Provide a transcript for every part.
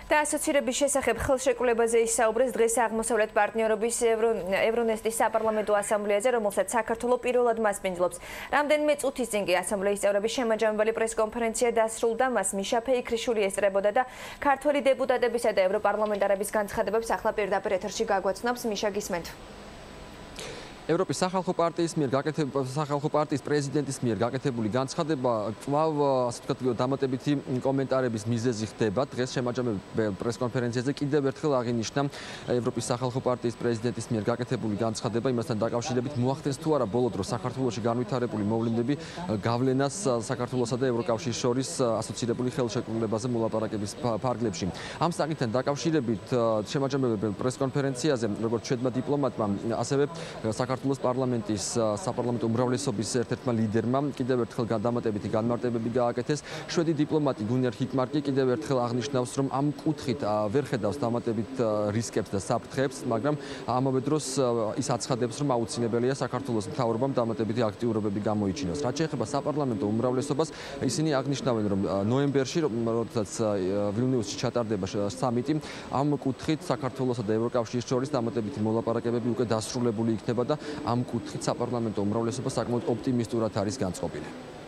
და ასოცირების შესახებ ხელშეკრულებაზე ისაუბრეს დღეს აღმოსავლეთ პარტნიორობის ევრონესტის საპარლამენტო ასამბლეაზე, რომელსაც საქართველოს პირველად მასპინძლობს. რამდენიმე წუთის წინ კი ასამბლეის წევრების შემაჯამებელი პრესკონფერენცია დასრულდა, მას მიშა ფეიქრიშვილი ესწრებოდა და ქართველი დეპუტატებისა და ევროპარლამენტარების განცხადებებს ახლა პირდაპირ ეთერში გაგვაცნობს. მიშა, გისმენთ. ევროპის სახალხო პარტიის პრეზიდენტის მიერ გაკეთებული განცხადება კვლავ ასე ვთქვათ დამატებითი კომენტარების მიზეზი ხდება. დღეს შემაჯამებელ პრესკონფერენციაზე კიდევ ერთხელ აღინიშნა ევროპის სახალხო პარტიის პრეზიდენტის მიერ გაკეთებული განცხადება იმასთან დაკავშირებით მოახდენს თუ არა ბოლო დროს საქართველოში განვითარებული მოვლენები გავლენას საქართველოსა და ევროკავშირის შორის ასოცირებული ხელშეკრულებაზე მოლაპარაკების ფარგლებში. ამ საკითხთან დაკავშირებით შემაჯამებელ პრესკონფერენციაზე როგორც შვედმა დიპლომატმა, ასევე საქართველოს პარლამენტის საპარლამენტო უმრავლესობის ერთ-ერთმა ლიდერმა კიდევ ერთხელ დამატებითი განმარტებები გააკეთეს. შვედი დიპლომატი გუნერ ჰიკმარკი კიდევ ერთხელ აღნიშნავს, რომ ამ კუთხით ვერ ხედავს დამატებით რისკებს და საფრთხეებს, მაგრამ ამავე დროს ის აცხადებს, რომ აუცილებელია საქართველოს მთავრობამ დამატებითი აქტიურობები გამოიჩინოს. რაც შეეხება საპარლამენტო უმრავლესობას, ისინი აღნიშნავენ, რომ ნოემბერში, როდესაც ვილნიუსში ჩატარდება სამიტი, ამ კუთხით საქართველოსა და ევროკავშირის შორის დამატებითი მოლაპარაკებები უკვე დასრულებული იქნება და ამ კუთხით საპარლამენტო უმრავლესობა საკმაოდ ოპტიმისტურად არის განწყობილი.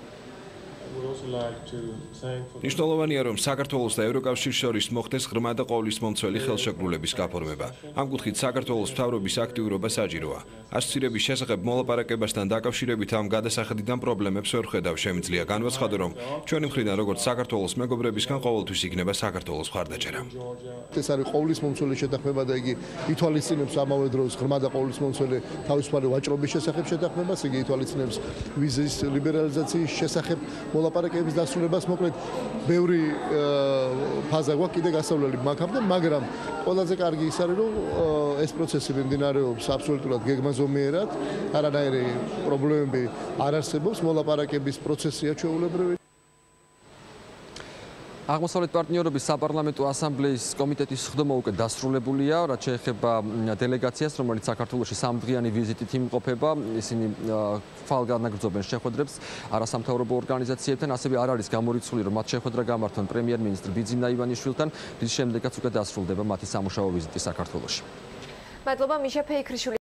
მნიშვნელოვანია, რომ საქართველოს და ევროკავშირის შორის მოხდეს ღრმა და ყოვლისმომცველი ხელშეკრულების გაფორმება. ამ კუთხით საქართველოს მთავრობის აქტიურობა საჭიროა. ასოცირების შესახებ მოლაპარაკებასთან დაკავშირებით ამ გადასახედიდან პრობლემებს ვერ ხედავ. შემიძლია განვაცხადო, რომ ჩვენი მხრიდან როგორც საქართველოს მეგობრებისგან ყოველთვის იქნება საქართველოს მხარდაჭერა. ეს არის ყოვლისმომცველი შეთანხმება და იგი ითვალისწინებს ამავე დროს ღრმა და ყოვლისმომცველი თავისუფალი ვაჭრობის შესახებ შეთანხმებას, იგი ითვალისწინებს ვიზის ლიბერალიზაციის შესახებ მოლაპარაკების დასრულებას. მოკლედ ბევრი ფაზა გვაქვს კიდე გასავლელი მაგამდე, მაგრამ ყველაზე კარგი ის არის, რომ ეს პროცესი მიმდინარეობს აბსოლუტურად გეგმაზომიერად, არანაირი პრობლემები არ არსებობს, მოლაპარაკების პროცესია ჩვეულებრივი. აღმოსავლეთ პარტნიორობის საპარლამენტო ასამბლეის კომიტეტის სხდომა უკვე დასრულებულია, რაც შეეხება დელეგაციას, რომელიც საქართველოში 3 დღიანი ვიზიტით იმყოფება. ისინი ხვალგანაგრძობენ შეხვედრებს არასამთავრობო ორგანიზაციებთან, ასევე არ არის გამორიცხული, რომ მათ შეხვედრა გამართონ პრემიერ-მინისტრ ბიძინა ივანიშვილთან, რის შემდეგაც უკვე დასრულდება მათი სამუშაო ვიზიტი საქართველოში. მადლობა მიშა ფეიქრიშვილი.